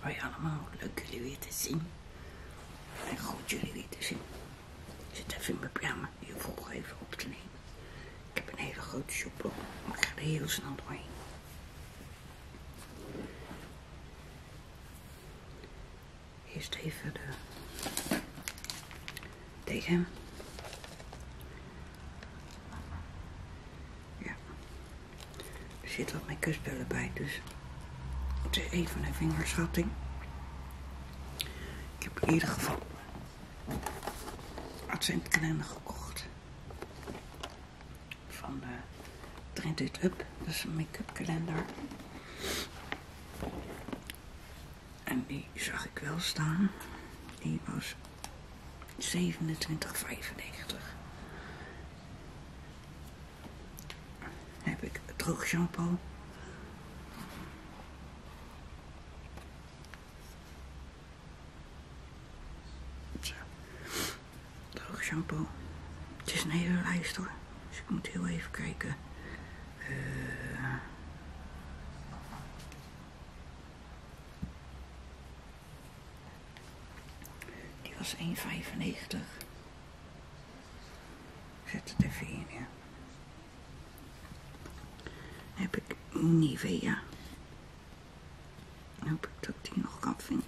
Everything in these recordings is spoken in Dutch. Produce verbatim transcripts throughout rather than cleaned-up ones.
Hoi allemaal, leuk jullie weer te zien. En goed jullie weer te zien. Ik zit even in mijn pyjama, je volg even op te nemen. Ik heb een hele grote shopblok, maar ik ga er heel snel doorheen. Eerst even de D M. Ja. Er zit wat make-up-spullen bij, dus het is even een vingerschatting. Ik heb in ieder geval adventkalender gekocht. Van de Trend It Up, dat is een make-up kalender. En die zag ik wel staan. Die was zevenentwintig vijfennegentig. Dan heb ik droog shampoo. Zo. Droog shampoo. Het is een hele lijst hoor. Dus ik moet heel even kijken. Uh, die was één vijfennegentig. Ik zet het even in, ja. Dan heb ik Nivea. Dan hoop ik dat ik die nog kan vinden.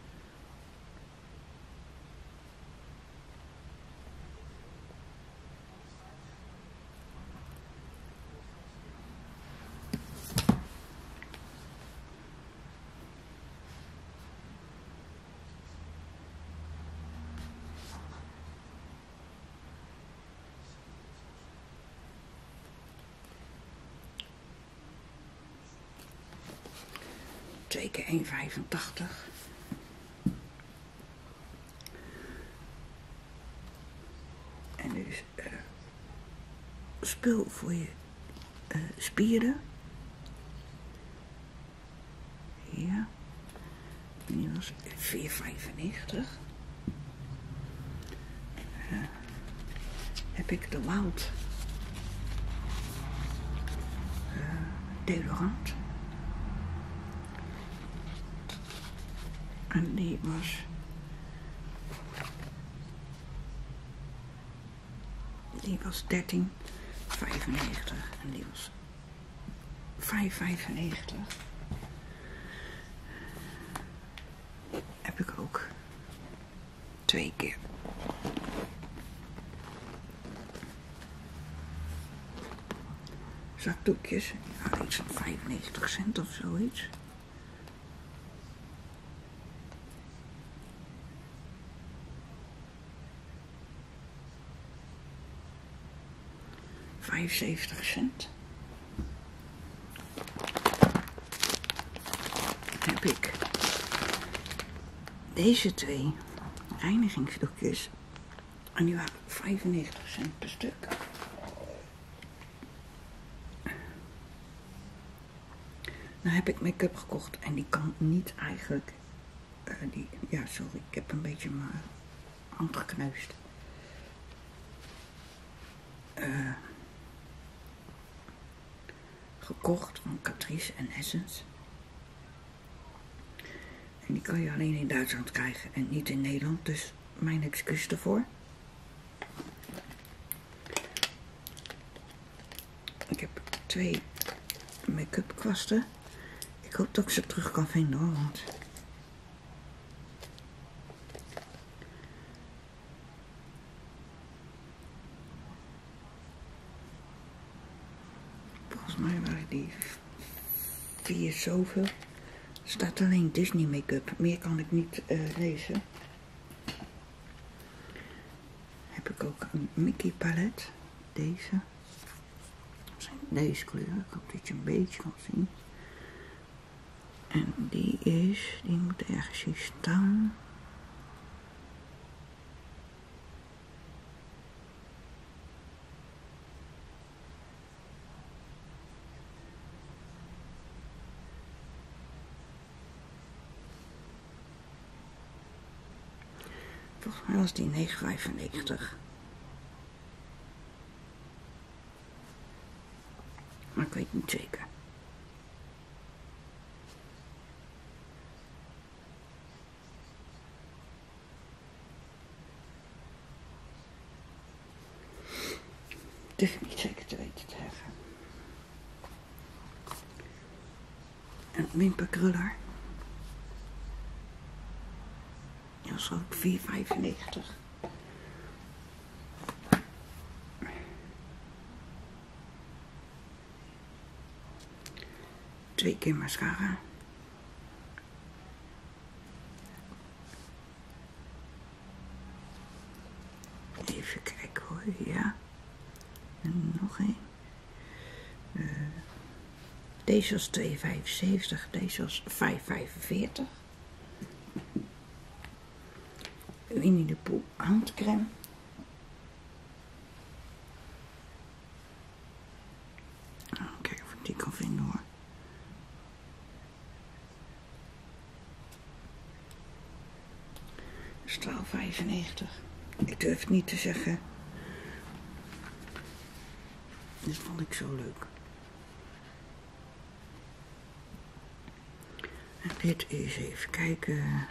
Twee keer één vijfentachtig. En dus uh, spul voor je uh, spieren. Ja. En die was vier vijfennegentig. Uh, heb ik de Wild uh, deodorant. En die was die was dertien vijfennegentig en die was vijf vijfennegentig. Heb ik ook twee keer. Zakdoekjes, ja, iets van vijfennegentig cent of zoiets. vijfenzeventig cent. Heb ik deze twee reinigingsdoekjes en die waren vijfennegentig cent per stuk. Nou heb ik make-up gekocht en die kan niet eigenlijk, uh, die, ja sorry, ik heb een beetje mijn hand gekneusd. Uh, gekocht van Catrice en Essence. En die kan je alleen in Duitsland krijgen en niet in Nederland, dus mijn excuus ervoor. Ik heb twee make-up kwasten. Ik hoop dat ik ze terug kan vinden hoor, want volgens mij waren die vier zoveel. Er staat alleen Disney make-up. Meer kan ik niet uh, lezen. Heb ik ook een Mickey palet. Deze. Dat zijn deze kleuren. Ik hoop dat je een beetje kan zien. En die is, die moet ergens hier staan. Volgens mij was die negen vijfennegentig. Maar ik weet niet zeker. durf niet zeker te weten te zeggen. Een wimperkruller. Dat was ook vier vijfennegentig. Twee keer mascara. Even kijken hoor, ja. En nog één. Uh, deze was twee vijfenzeventig, deze was vijf vijfenveertig. Winnie de Pooh handcrème. Kijk of ik die kan vinden hoor. Dat is twaalf vijfennegentig. Ik durf het niet te zeggen. Dit vond ik zo leuk. En dit is even kijken.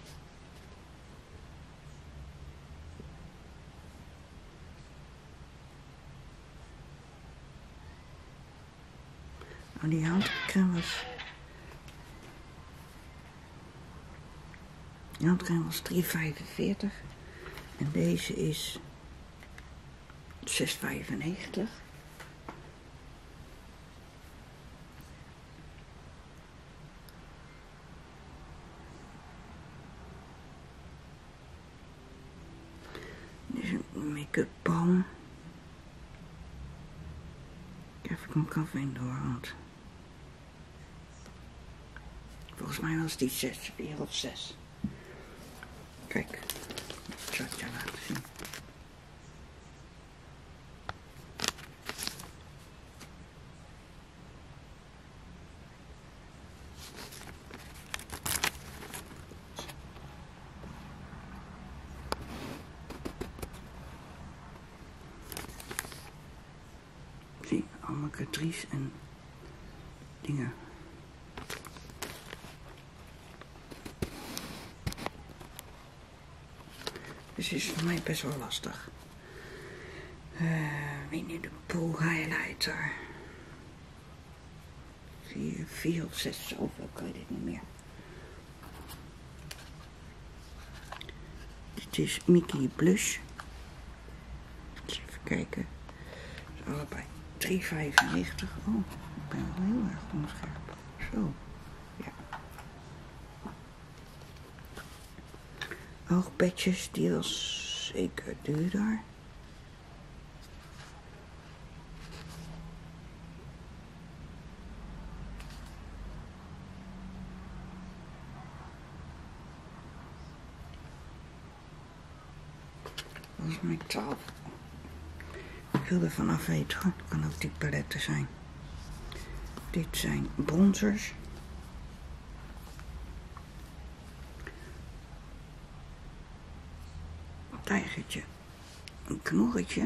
Oh, die handcrème was... Die handcrème was drie vijfenveertig. En deze is zes vijfennegentig. Dit is een make-up balm. Kijk of ik hem kan vinden hoor, want... Volgens mij was die zes, vier of zes. Kijk, ik zal het je laten zien. Zie, allemaal catrice en dingen. Dus is voor mij best wel lastig. Uh, Winnie de Pooh highlighter. Vier, vier of zes, zoveel, ik weet het niet meer. Dit is Mickey Blush. Eens even kijken. Dus allebei drie vijfennegentig. Oh, ik ben wel heel erg onscherp. Zo, ja. Oogpetjes, die was zeker duurder. Dat was mijn twaalf. Ik wil er vanaf weten hoor. Het kan ook die paletten zijn. Dit zijn bronzers. Tijgertje, een knorretje,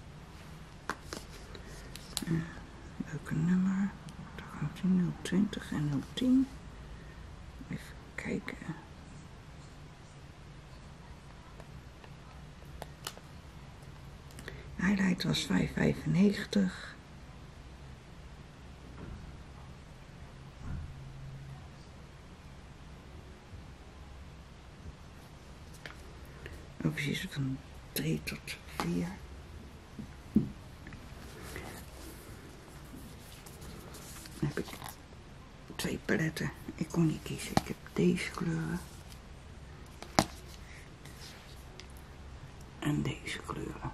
uh, leuke nummer, nul twintig en nul tien, even kijken, highlight was vijf vijfennegentig, opties van drie tot vier. Dan heb ik twee paletten. Ik kon niet kiezen. Ik heb deze kleuren. En deze kleuren.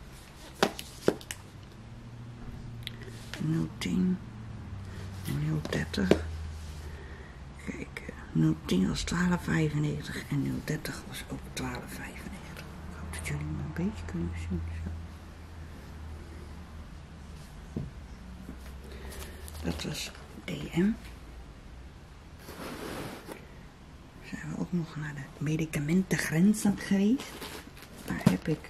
nul tien. nul dertig. Kijk, nul tien was twaalf vijfennegentig en nul dertig was ook twaalf vijfennegentig. Ik hoop dat jullie me een beetje kunnen zien. Zo. Dat was D M. Zijn we ook nog naar de medicamentengrenzen geweest. Daar heb ik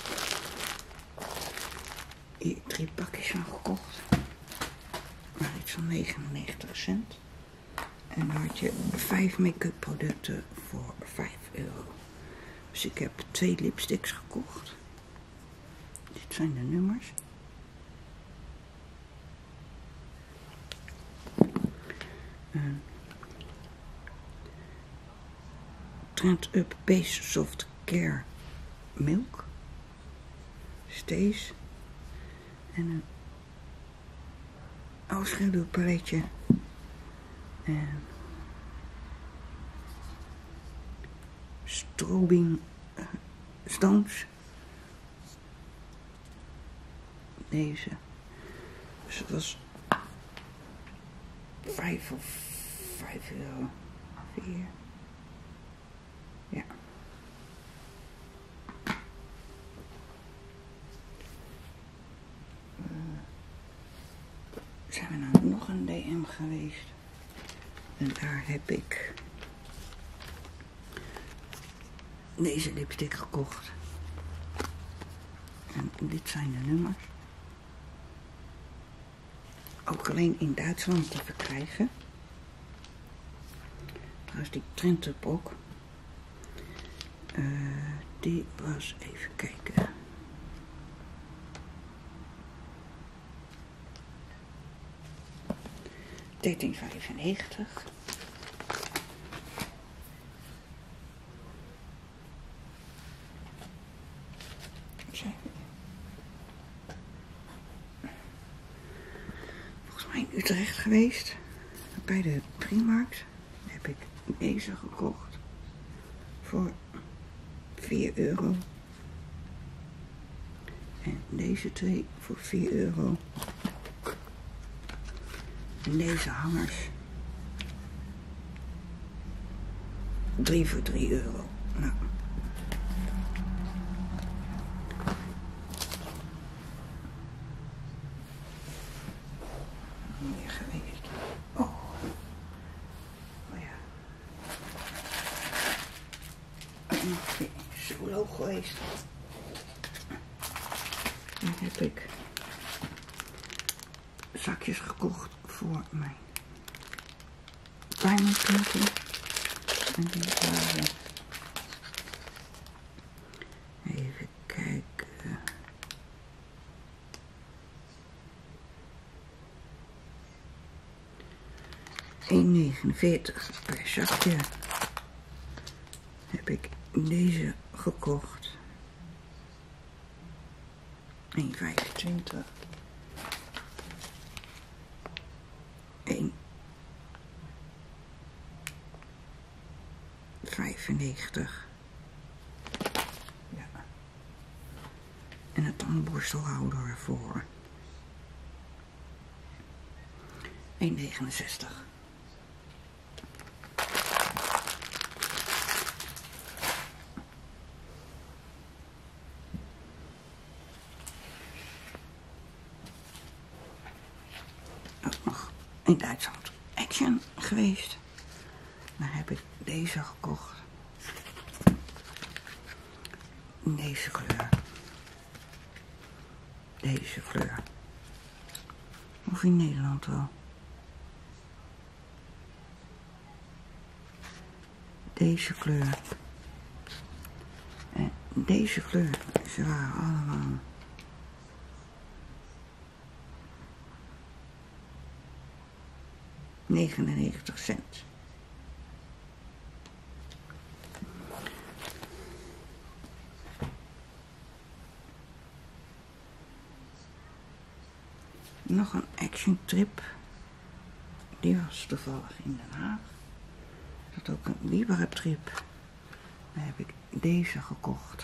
hier drie pakjes van gekocht. Maar ik iets van negenennegentig cent. En dan had je vijf make-up producten voor vijf euro. Dus ik heb twee lipsticks gekocht. Dit zijn de nummers. En Trend Up Base Soft Care Milk. Stays. En een afschaduwpaletje. En strobing uh, stones. Deze. Dus het was vijf of vijf euro. Vier. Ja. Uh, zijn we nou nog een D M geweest? En daar heb ik deze lipstick gekocht. En dit zijn de nummers. Ook alleen in Duitsland te verkrijgen. Trouwens die Trend Up ook. Uh, die was, even kijken. dertien vijfennegentig. Volgens mij in Utrecht geweest. Bij de Primarkt heb ik deze gekocht. Voor vier euro. En deze twee voor vier euro. En deze hangers. drie voor drie euro. Nou. Meer geweest. Oh. Oh ja. Oké, zo low geweest. Dan heb ik zakjes gekocht voor mijn diamond painting. En die waren, even kijken, één negenenveertig per zakje. Heb ik deze gekocht. één vijfentwintig. één vijfennegentig. Ja. En een tandborstelhouder voor één negenenzestig. Ook nog in Duitsland Action geweest. Daar heb ik deze gekocht. Deze kleur. Deze kleur. Of in Nederland wel. Deze kleur. En deze kleur. Ze waren allemaal negenennegentig cent. Nog een Action Trip. Die was toevallig in Den Haag. Er zat ook een Libera Trip. Daar heb ik deze gekocht.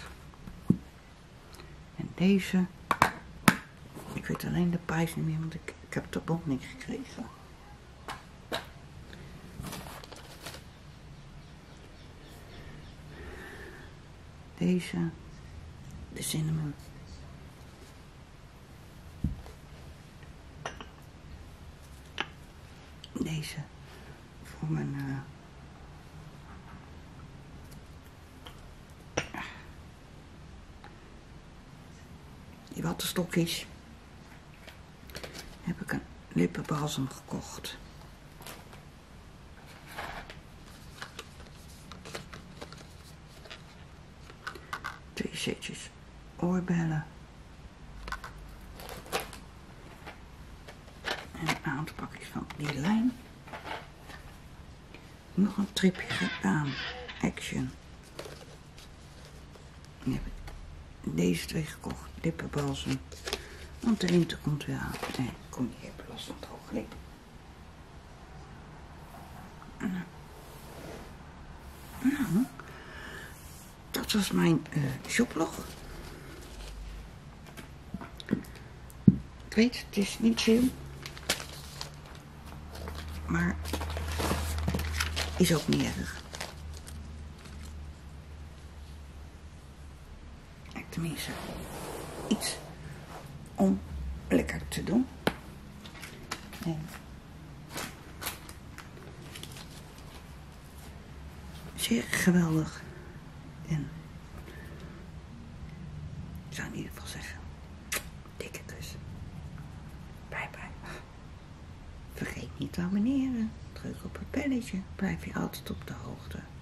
En deze. Ik weet alleen de prijs niet meer, want ik, ik heb de bon niet gekregen. Deze. De cinnamon. Deze voor mijn uh, die wattenstokjes. Heb ik een lippenbalsem gekocht. Twee setjes oorbellen. En een aantal pakjes van die lijn. Nog een tripje gedaan. Action. Dan heb ik deze twee gekocht. Lippenbalsem. Want de winter komt weer aan. Nee, kom je hebt last van het ooglip. Nou. nou. Dat was mijn uh, shoplog. Ik weet, het is niet chill. Maar is ook niet erg. Tenminste, iets om lekker te doen. En zeer geweldig. En ik zou in ieder geval zeggen, dikke kus. Bye bye. Vergeet niet te abonneren. Druk op het belletje. Blijf je altijd op de hoogte.